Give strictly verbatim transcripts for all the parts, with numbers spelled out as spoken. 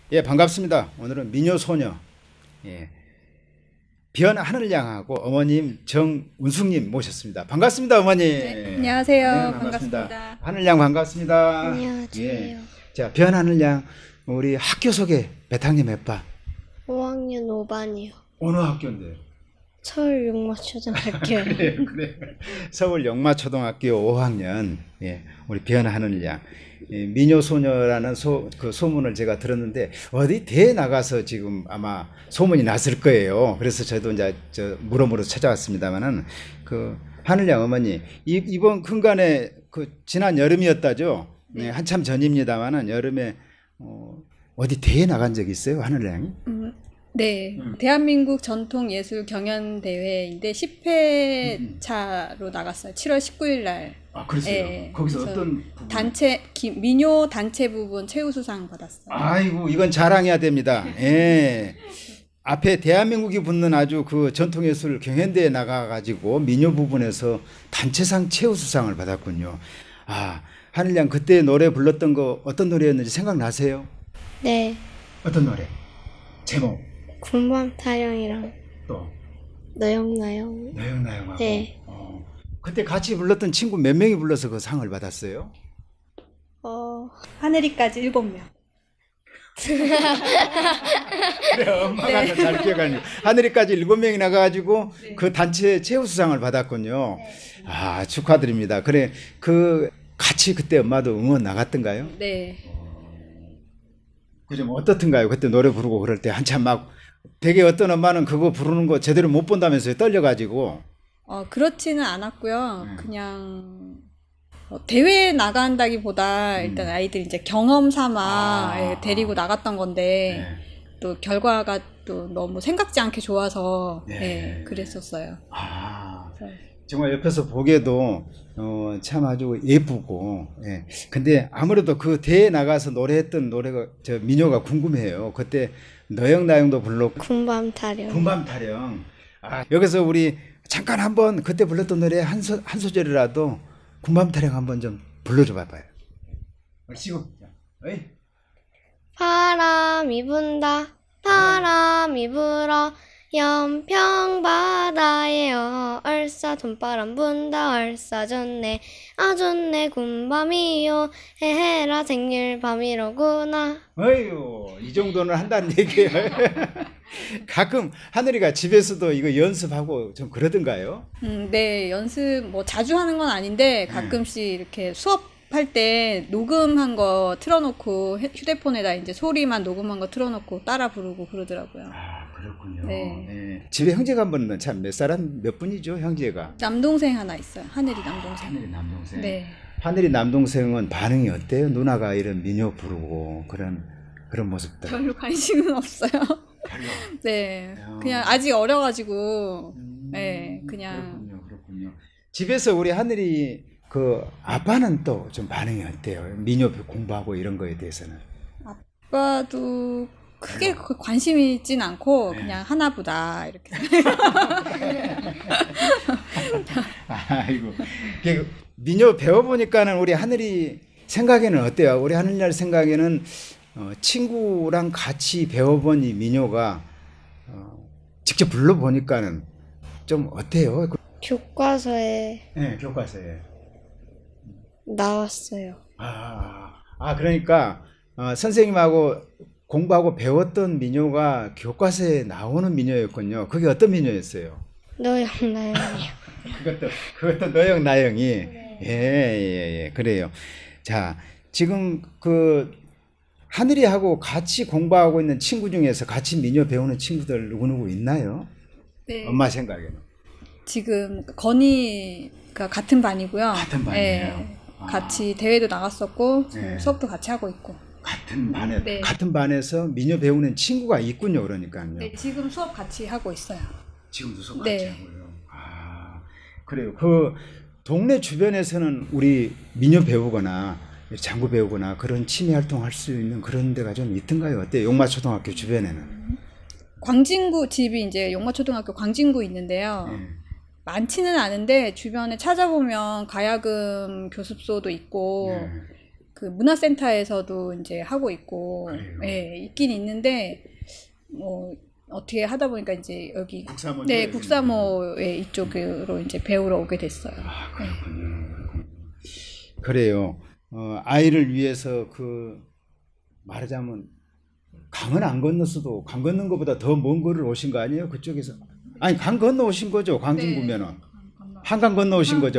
예, 반갑습니다. 오늘은 미녀소녀, 예, 변하늘양하고 어머님 정운숙님 모셨습니다. 반갑습니다, 어머니. 네, 안녕하세요. 네, 반갑습니다. 반갑습니다. 하늘양 반갑습니다. 안녕하세요. 예. 자, 변하늘양, 우리 학교 소개 몇 학년 몇 반? 오 학년 오 반이요. 어느 학교인데요? 서울 육마초등학교. 그래, 그래. 서울 영마초등학교 오 학년, 예, 우리 변하늘양. 예, 미녀소녀라는 소, 그 소문을 제가 들었는데 어디 대회 나가서 지금 아마 소문이 났을 거예요. 그래서 저도 이제 저 물어물어 찾아왔습니다만은 그 하늘양 어머니 이, 이번 근간에 그 지난 여름이었다죠. 네, 한참 전입니다만은 여름에 어, 어디 대회 나간 적 있어요, 하늘양이? 음, 네, 음. 대한민국 전통예술 경연 대회인데 십 회차로 나갔어요. 칠월 십구일 날. 아, 그랬어요. 예, 거기서 그래서 어떤 부분? 단체 기, 민요 단체 부분 최우수상 받았어요. 아이고, 이건 자랑해야 됩니다. 예. 앞에 대한민국이 붙는 아주 그 전통예술 경연대회 나가가지고 민요 부분에서 단체상 최우수상을 받았군요. 아, 하늘양 그때 노래 불렀던 거 어떤 노래였는지 생각나세요? 네. 어떤 노래? 제목? 군밤 타령이랑 또? 너영나영. 나영나영하고? 네. 어. 그때 같이 불렀던 친구 몇 명이 불러서 그 상을 받았어요? 어, 하늘이까지 일곱 명. 그래, 엄마가 네. 잘 기억하네요. 하늘이까지 일곱 명이 나가가지고 네. 그 단체 최우수상을 받았군요. 네. 아, 축하드립니다. 그래, 그 같이 그때 엄마도 응원 나갔던가요? 네. 그 좀 어떻던가요? 그때 노래 부르고 그럴 때 한참 막 되게 어떤 엄마는 그거 부르는 거 제대로 못 본다면서요, 떨려가지고. 어, 그렇지는 않았고요. 음. 그냥 어, 대회에 나간다기보다 음. 일단 아이들 이제 경험 삼아 아. 예, 데리고 나갔던 건데 네. 또 결과가 또 너무 생각지 않게 좋아서 네. 예, 그랬었어요. 아, 그래서 정말 옆에서 보기에도 어, 참 아주 예쁘고, 예. 근데 아무래도 그 대회에 나가서 노래했던 노래가 저 민요가 궁금해요. 그때 너영나영도 불렀고 군밤 타령. 군밤 타령. 아, 여기서 우리 잠깐 한번 그때 불렀던 노래 한, 소, 한 소절이라도 군밤 타령 한번 좀 불러줘 봐봐요. 얼씨구. 어이. 바람이 분다. 바람이 불어. 연평 바다에 얼싸 돈바람 분다. 얼싸 좋네. 아 좋네 군밤이요. 해해라 생일 밤이로구나. 어휴, 이 정도는 한다는 얘기예요. 가끔 하늘이가 집에서도 이거 연습하고 좀 그러던가요? 음, 네, 연습 뭐 자주 하는 건 아닌데 가끔씩 이렇게 수업할 때 녹음한 거 틀어놓고 휴- 휴대폰에다 이제 소리만 녹음한 거 틀어놓고 따라 부르고 그러더라고요. 아, 그렇군요. 네. 네. 집에 형제가 한 분은 참 몇 사람 몇 분이죠, 형제가? 남동생 하나 있어요. 하늘이 남동생. 하늘이 남동생. 네. 하늘이 남동생은 반응이 어때요? 누나가 이런 민요 부르고 그런 그런 모습들. 별로 관심은 없어요. 별로. 네, 야. 그냥 아직 어려가지고, 음, 네, 그냥 그렇군요, 그렇군요. 집에서 우리 하늘이 그 아빠는 또 좀 반응이 어때요? 민요 공부하고 이런 거에 대해서는. 아빠도 크게 그 관심이 있진 않고 네. 그냥 하나보다 이렇게. 아이고, 그 민요 배워보니까는 우리 하늘이 생각에는 어때요? 우리 하늘날 생각에는 어, 친구랑 같이 배워본 이 민요가 어, 직접 불러보니까는 좀 어때요? 그- 교과서에 네, 교과서에. 나왔어요. 아, 아 그러니까 어, 선생님하고 공부하고 배웠던 민요가 교과서에 나오는 민요였군요. 그게 어떤 민요였어요? 너영나영이요. 그것도 그것도 너영 나영이. 예, 예, 예, 그래요. 자, 지금 그 하늘이하고 같이 공부하고 있는 친구 중에서 같이 민요 배우는 친구들 누구누구 있나요? 네. 엄마 생각에는. 지금 건이가 같은 반이고요. 같은 반이에요? 네, 아. 같이 대회도 나갔었고 지금 네. 수업도 같이 하고 있고. 같은 반에 네. 같은 반에서 민요 배우는 친구가 있군요. 그러니까요. 네, 지금 수업 같이 하고 있어요. 지금도 수업 네. 같이 하고요. 아, 그래요. 그 동네 주변에서는 우리 민요 배우거나 장구 배우거나 그런 취미 활동할 수 있는 그런 데가 좀 있던가요? 어때요? 용마초등학교 주변에는? 광진구 집이 이제 용마초등학교 광진구 있는데요. 네. 많지는 않은데 주변에 찾아보면 가야금 교습소도 있고 네. 그 문화센터에서도 이제 하고 있고, 그래요? 예, 있긴 있는데 뭐 어떻게 하다 보니까 이제 여기 국사모 네 국사모의 이쪽으로 이제 배우러 오게 됐어요. 아, 그렇군요. 그렇군요. 그래요. 어, 아이를 위해서 그 말하자면 강은 안 건넜어도 강 건넌 것보다 더 먼 거리를 오신 거 아니에요? 그쪽에서 아니 강 건너 오신 거죠? 광진구면은 네. 한강 건너 오신 거죠?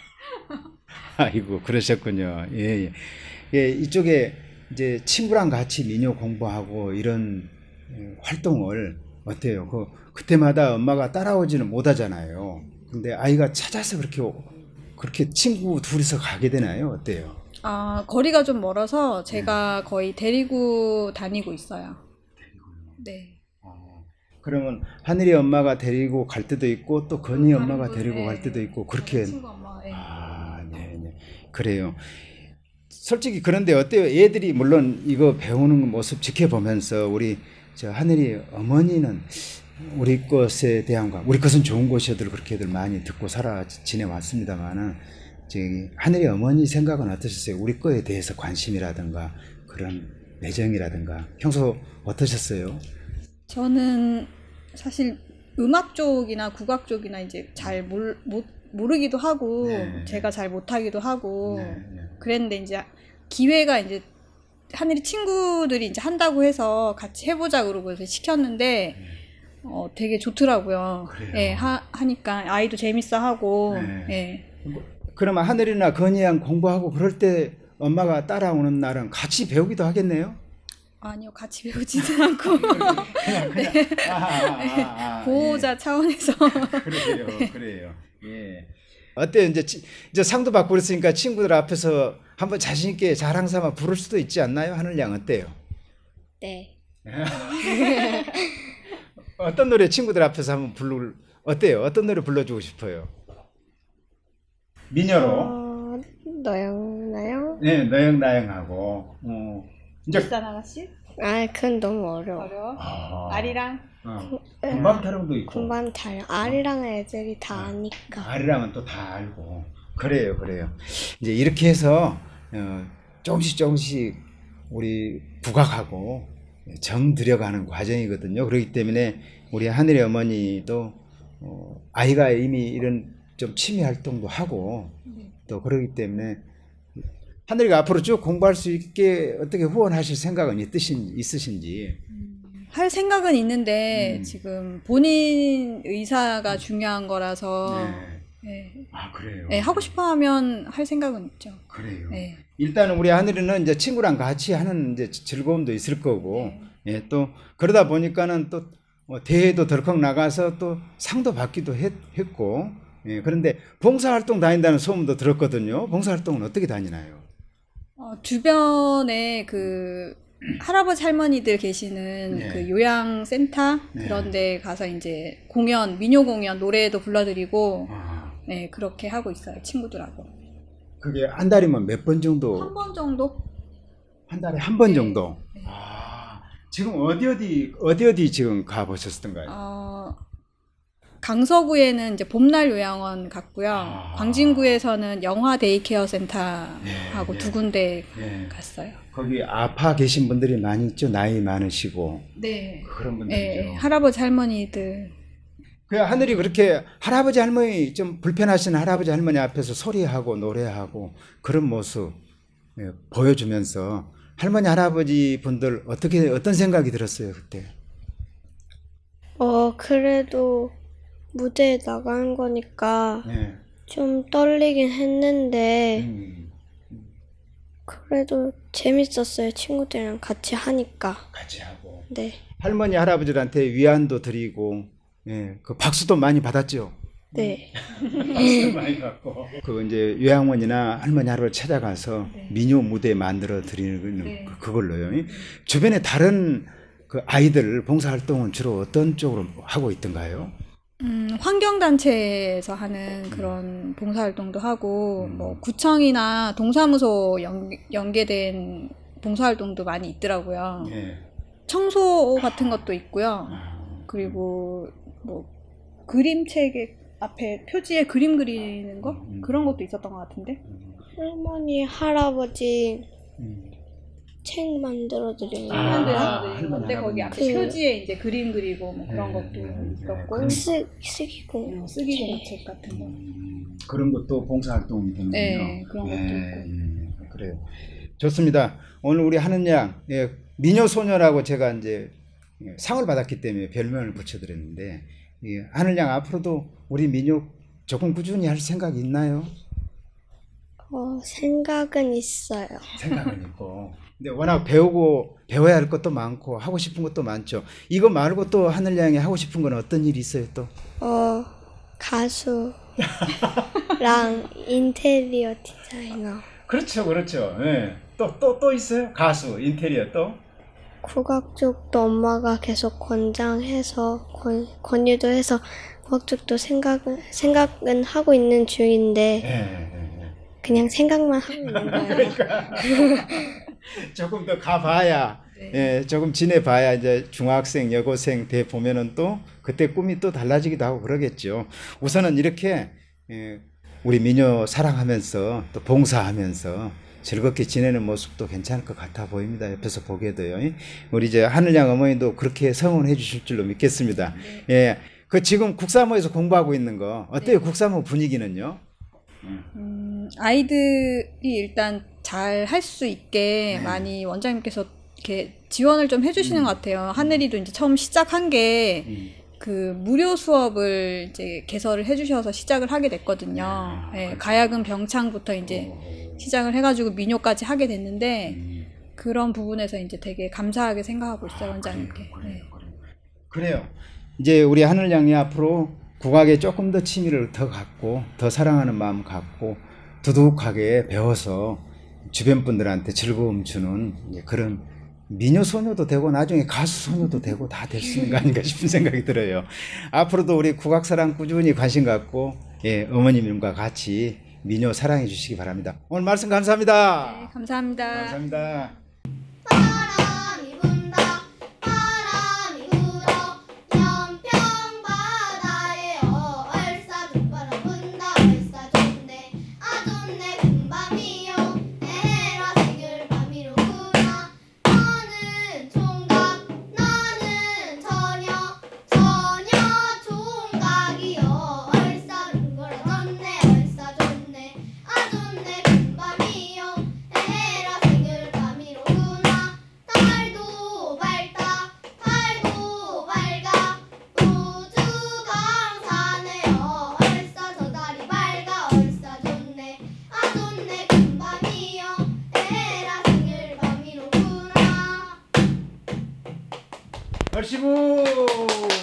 아이고 그러셨군요. 예, 예. 예, 이쪽에 이제 친구랑 같이 민요 공부하고 이런 활동을 어때요? 그 그때마다 엄마가 따라오지는 못하잖아요. 근데 아이가 찾아서 그렇게 그렇게 친구 둘이서 가게 되나요? 어때요? 아, 거리가 좀 멀어서 제가 거의 데리고 다니고 있어요. 네. 어, 그러면 하늘이 엄마가 데리고 갈 때도 있고 또 건이 다른 엄마가 분, 데리고 네. 갈 때도 있고 그렇게 친구 엄마. 네. 아, 네, 네. 그래요. 솔직히 그런데 어때요? 애들이 물론 이거 배우는 모습 지켜보면서 우리 저 하늘이 어머니는 우리 것에 대한 거, 우리 것은 좋은 곳이들 그렇게들 많이 듣고 살아 지내왔습니다만은 저기 하늘이 어머니 생각은 어떠셨어요? 우리 거에 대해서 관심이라든가 그런 애정이라든가 평소 어떠셨어요? 저는 사실 음악 쪽이나 국악 쪽이나 이제 잘 몰, 못, 모르기도 하고 네. 제가 잘 못하기도 하고 네, 네. 그랬는데 이제 기회가 이제 하늘이 친구들이 이제 한다고 해서 같이 해보자 그러고 해서 시켰는데 어, 되게 좋더라고요. 그래요? 예, 하, 하니까 아이도 재밌어 하고 네. 예. 그러면 하늘이나 건이랑 공부하고 그럴 때 엄마가 따라오는 날은 같이 배우기도 하겠네요? 아니요, 같이 배우지는 않고 그냥 그냥 아, 아, 아, 아, 보호자 차원에서 예. 그래요, 그래요. 예. 어때요? 이제 치, 이제 상도 받고 그랬으니까 친구들 앞에서 한번 자신 있게 자랑 삼아 부를 수도 있지 않나요? 하늘양 어때요? 네. 어떤 노래 친구들 앞에서 한번 부를 어때요? 어떤 노래 불러주고 싶어요? 미녀로. 어, 너영나요? 네, 너영나영하고. 어. 이제 비싼 아가씨? 아, 그건 너무 어려워. 어려워? 아, 아리랑? 어. 금방타령도 있고. 금방 달려. 아리랑 애들이 다 아니까. 아리랑은 또 다 알고. 그래요, 그래요. 이제 이렇게 해서 어, 조금씩 조금씩 우리 부각하고 정 들여가는 과정이거든요. 그렇기 때문에 우리 하늘의 어머니도 어, 아이가 이미 이런 좀 취미 활동도 하고 또 그러기 때문에 하늘이가 앞으로 쭉 공부할 수 있게 어떻게 후원하실 생각은 있으신, 있으신지. 할 생각은 있는데 음. 지금 본인 의사가 중요한 거라서 네. 네. 아, 그래요. 네, 하고 싶어 하면 할 생각은 있죠. 그래요. 네. 일단은 우리 하늘이는 이제 친구랑 같이 하는 이제 즐거움도 있을 거고, 예, 또 그러다 보니까는 또 뭐 대회도 덜컥 나가서 또 상도 받기도 했, 했고, 예, 그런데 봉사활동 다닌다는 소문도 들었거든요. 봉사활동은 어떻게 다니나요? 어, 주변에 그 할아버지 할머니들 계시는 네. 그 요양센터 네. 그런 데 가서 이제 공연, 민요 공연, 노래도 불러드리고 아, 네, 그렇게 하고 있어요. 친구들하고. 그게 한 달이면 몇 번 정도? 한 번 정도? 한 달에 한 번 네. 정도? 네. 아, 지금 어디 어디 어디 어디 지금 가보셨던가요? 어, 강서구에는 이제 봄날 요양원 갔고요. 아. 광진구에서는 영화 데이케어 센터하고 네, 두 네. 군데 네. 갔어요. 거기 아파 계신 분들이 많이 있죠. 나이 많으시고 네. 그런 분들이죠. 네, 할아버지 할머니들. 그 하늘이 그렇게 할아버지 할머니 좀 불편하신 할아버지 할머니 앞에서 소리하고 노래하고 그런 모습 예, 보여주면서 할머니 할아버지 분들 어떻게 어떤 생각이 들었어요 그때? 어, 그래도 무대에 나가는 거니까 네. 좀 떨리긴 했는데, 음, 그래도 재밌었어요. 친구들이랑 같이 하니까. 같이 하고 네. 할머니 할아버지한테 위안도 드리고 예, 그 박수도 많이 받았죠. 네. 박수도 많이 받고 그 이제 요양원이나 할머니 할아버지 찾아가서 네. 민요 무대 만들어 드리는 네. 그- 그걸로요. 주변에 다른 그 아이들 봉사 활동은 주로 어떤 쪽으로 하고 있던가요? 음, 환경단체에서 하는 그런 봉사활동도 하고, 음. 뭐, 구청이나 동사무소 연, 연계된 봉사활동도 많이 있더라고요. 예. 청소 같은 것도 있고요. 아, 그리고, 뭐, 그림책 앞에 표지에 그림 그리는 거? 음. 그런 것도 있었던 것 같은데? 할머니, 할아버지 음. 책 만들어 드리는 아, 사람들이 거예요. 아, 하는 할머니, 건데 거기 앞에 할아버지. 표지에 이제 그림 그리고 뭐 그런 네, 것도 네, 있었고 그런 쓰 쓰기고 어, 쓰기 공책 같은 거. 음, 그런 것도 봉사활동이 되는군요. 네, 그런 것도 예, 있고. 예, 그래요. 좋습니다. 오늘 우리 하는 양 예, 미녀 소녀라고 제가 이제 예, 상을 받았기 때문에 별명을 붙여드렸는데 예, 하는 양 앞으로도 우리 민요 조금 꾸준히 할 생각이 있나요? 어, 생각은 있어요. 생각은 있고. 근데 워낙 배우고 배워야 할 것도 많고 하고 싶은 것도 많죠. 이거 말고 또 하늘양이 하고 싶은 건 어떤 일이 있어요 또? 어, 가수랑 인테리어 디자이너. 그렇죠, 그렇죠. 예. 또 또 또 있어요? 가수, 인테리어 또? 국악 쪽도 엄마가 계속 권장해서 권, 권유도 해서 국악 쪽도 생각은 생각은 하고 있는 중인데 예, 예, 예. 그냥 생각만 하고 있는 거예요. 그러니까 조금 더 가봐야, 네. 예, 조금 지내봐야 이제 중학생, 여고생 돼 보면은 또 그때 꿈이 또 달라지기도 하고 그러겠죠. 우선은 이렇게 예, 우리 민요 사랑하면서 또 봉사하면서 즐겁게 지내는 모습도 괜찮을 것 같아 보입니다. 옆에서 보게도요. 우리 이제 하늘양 어머니도 그렇게 성원해 주실 줄로 믿겠습니다. 네. 예, 그 지금 국사모에서 공부하고 있는 거 어때요? 네. 국사모 분위기는요? 음, 아이들이 일단 잘 할 수 있게 네. 많이 원장님께서 이렇게 지원을 좀 해주시는 음. 것 같아요. 하늘이도 이제 처음 시작한 게 음. 그 무료 수업을 이제 개설을 해주셔서 시작을 하게 됐거든요. 아, 예, 그렇죠. 가야금 병창부터 이제 시작을 해가지고 민요까지 하게 됐는데 음. 그런 부분에서 이제 되게 감사하게 생각하고 있어요, 원장님께. 그래요, 네. 그래요. 그래요. 이제 우리 하늘양이 앞으로 국악에 조금 더 취미를 더 갖고 더 사랑하는 마음 갖고 두둑하게 배워서 주변 분들한테 즐거움 주는 이제 그런 미녀 소녀도 되고 나중에 가수 소녀도 되고 다 될 수 있는 거 아닌가 싶은 생각이 들어요. 앞으로도 우리 국악 사랑 꾸준히 관심 갖고 예, 어머님과 같이 민요 사랑해 주시기 바랍니다. 오늘 말씀 감사합니다. 네, 감사합니다. 감사합니다. 바람이 분다 바람이 불어 연평 바다에 얼싸 뒷바람 분다 얼싸 좋네 아 좋네 금밤이요 에라 새귤 밤이로구나 너는 총각 나는 처녀 처녀 총각이요 얼싸 눈거라 좋네 얼싸 좋네 아 좋네 금밤이요 에라 새귤 밤이로구나 달도 밝다 달도 밝아 우주강산에요 얼싸 저 달이 밝아 얼싸 좋네 아 좋네 금밤이요 에라 새귤 밤이로구나 얼씨구